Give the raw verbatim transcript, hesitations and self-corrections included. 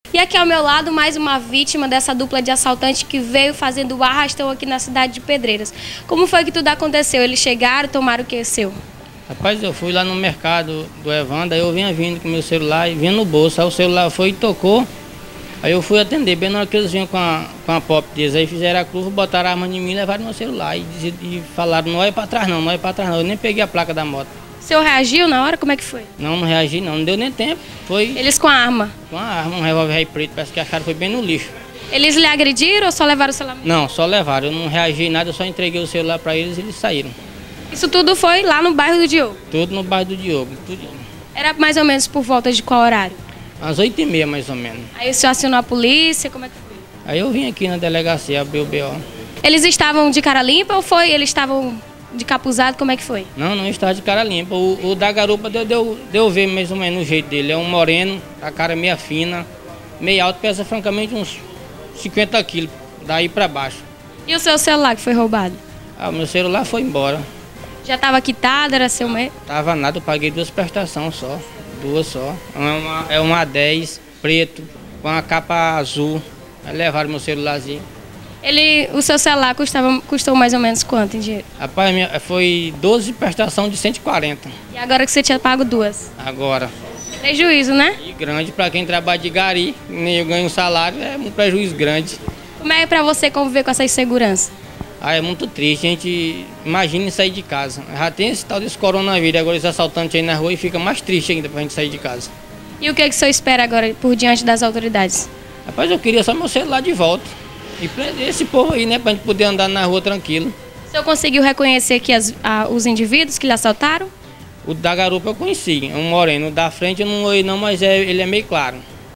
E aqui ao meu lado, mais uma vítima dessa dupla de assaltantes que veio fazendo o arrastão aqui na cidade de Pedreiras. Como foi que tudo aconteceu? Eles chegaram, tomaram o que é seu? Rapaz, eu fui lá no mercado do Evandro, aí eu vinha vindo com meu celular e vinha no bolso. Aí o celular foi e tocou. Aí eu fui atender, bem na hora que eles vinham com a, com a pop deles. Aí fizeram a curva, botaram a arma em mim e levaram meu celular. E, e falaram, não olha pra trás não, não olha pra trás não. Eu nem peguei a placa da moto. O senhor reagiu na hora? Como é que foi? Não, não reagi não, não deu nem tempo. Foi Eles com a arma? com a arma, um revólver aí preto, parece que acharam que foi bem no lixo. Eles lhe agrediram ou só levaram o celular? Não, só levaram, eu não reagi nada, eu só entreguei o celular pra eles e eles saíram. Isso tudo foi lá no bairro do Diogo? Tudo no bairro do Diogo, tudo. Era mais ou menos por volta de qual horário? Às oito e meia mais ou menos. Aí o senhor acionou a polícia, como é que foi? Aí eu vim aqui na delegacia, abri o B O. Eles estavam de cara limpa ou foi? Eles estavam de capuzado, como é que foi? Não, não está de cara limpa. O, o da garupa deu, deu, deu ver mais ou menos o jeito dele. É um moreno, a cara meia fina, meio alto, pesa francamente uns cinquenta quilos, daí pra baixo. E o seu celular que foi roubado? Ah, o meu celular foi embora. Já estava quitado, era seu mesmo? Tava nada, eu paguei duas prestações só, duas só. É uma, é uma A dez, preto, com a capa azul. Aí levaram meu celularzinho. Ele, o seu celular custava, custou mais ou menos quanto em dinheiro? Rapaz, minha, foi doze prestações de cento e quarenta. E agora que você tinha pago duas? Agora. Prejuízo, né? E grande para quem trabalha de gari, nem eu ganho um salário, é um prejuízo grande. Como é para você conviver com essa insegurança? Ah, é muito triste, a gente imagina sair de casa. Já tem esse tal desse coronavírus, agora esses assaltantes aí na rua e fica mais triste ainda pra gente sair de casa. E o que, é que o senhor espera agora por diante das autoridades? Rapaz, eu queria só meu celular de volta e prender esse povo aí, né, pra gente poder andar na rua tranquilo. O senhor conseguiu reconhecer aqui as, a, os indivíduos que lhe assaltaram? O da garupa eu conheci, é um moreno. O da frente eu não olhei não, mas é, ele é meio claro.